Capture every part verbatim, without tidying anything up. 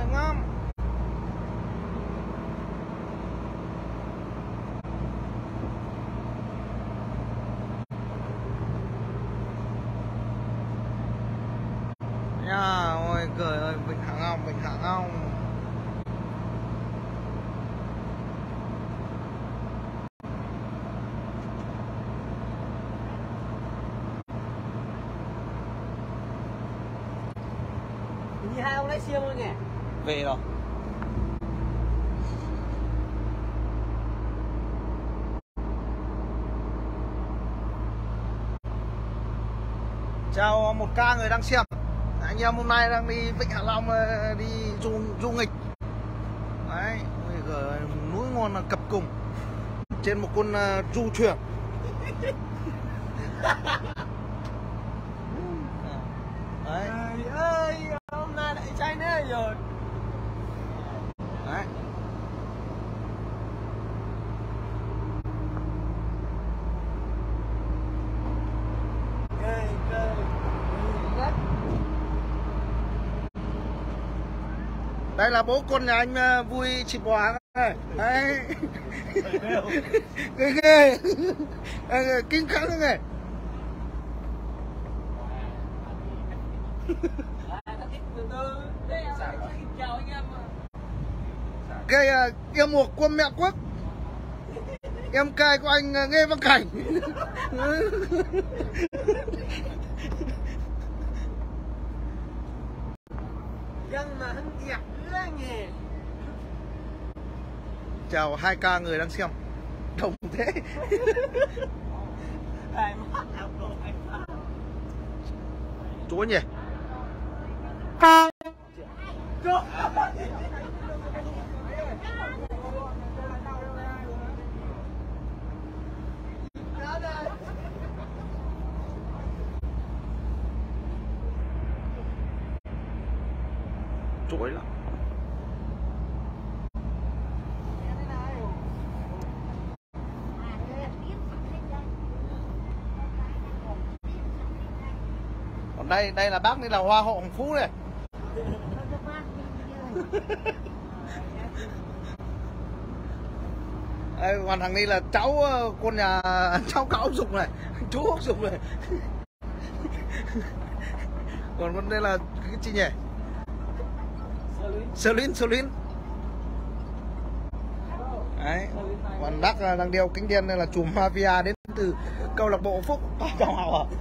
nóng lắm. Nha, ôi trời ơi, Vịnh Hạ Long, Vịnh Hạ Long. Như hai ông lấy siêu luôn nhỉ? Về rồi. Chào một ca người đang xem. Anh em hôm nay đang đi Vịnh Hạ Long, đi du, du nghịch. Đấy, núi ngon là cập cùng trên một con uh, du thuyền. Đấy. Trời ơi, hôm nay lại cháy nữa rồi. Đấy. Cây, cây, đất. Đây là bố con nhà anh vui chịp bò này. Đấy. Ghê ghê. Kinh khủng này. Cái em một quân mẹ quốc. Em cai của anh Nghe Văn Cảnh. Dân mà hắn dẹp nữa nhỉ. Chào hai ca người đang xem. Đồng thế. Chúa nhỉ. Chối lắm. Còn đây đây là bác, đây là hoa hậu Hồng Phú này. Đây, còn thằng này là cháu con nhà cháu cậu ông Dục này, chú ông Dục này. Còn con đây là cái gì nhỉ? Sơ Luyến, Sơ Luyến. Đấy, còn bác đang đeo kính đen, đây là chùm mafia đến từ câu lạc bộ Phúc Trọng Hào à?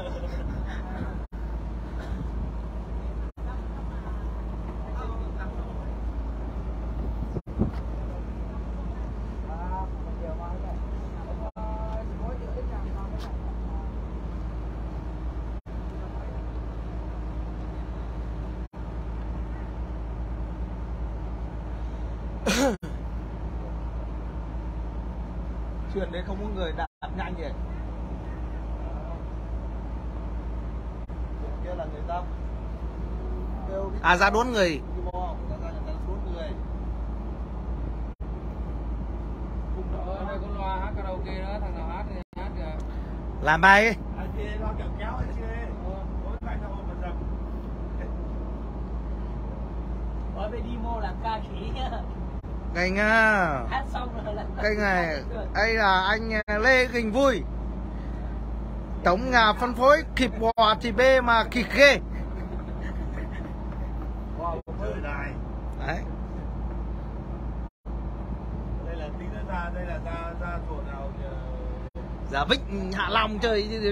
Thuyền đấy không có người đạp nhanh vậy. Kia là người ta à ra đón người. Làm bài. Ở bên đi mô làm ca khí. Kênh à. Hát xong rồi là Kênh này, đây là anh Lê Gình Vui. Tổng nhà phân phối thịt bò thịt bê mà thịt ghê. Đấy. Đây là tí nữa ra, đây là ra ra chỗ nào thì... Dạ Vịnh Hạ Long chơi chứ.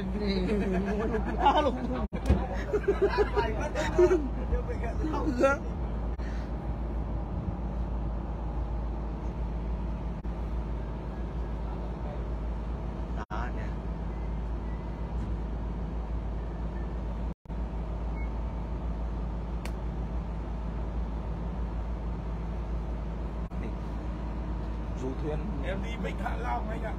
Du thuyền. Em đi Vịnh Hạ Long anh ạ.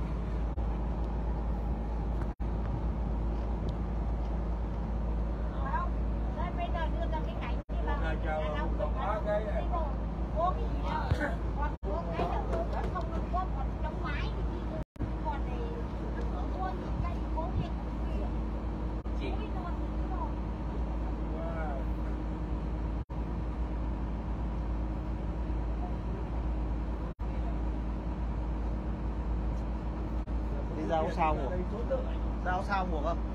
ra áo sao ngủ. Ra áo sao ngủ không?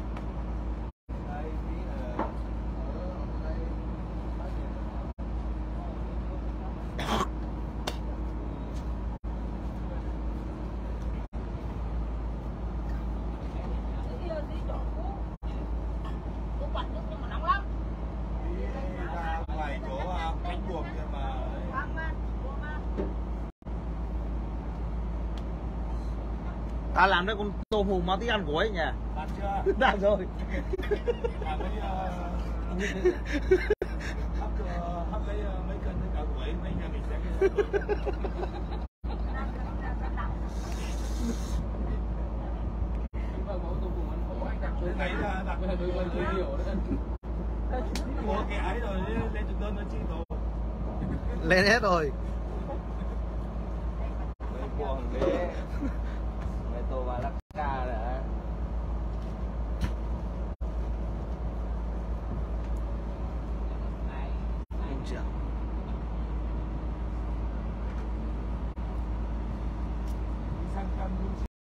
Ngoài chỗ cánh buồm nhưng mà Ta làm đấy con tôm hùm mà tí ăn của ấy nhỉ? làm chưa? Đã rồi. Làm mấy hấp hấp mấy mấy cân cả quẩy mấy nhà mình sẽ thấy là đặt mua cái ấy rồi lên thực đơn nó chi tổ Lên hết rồi. buồn thế.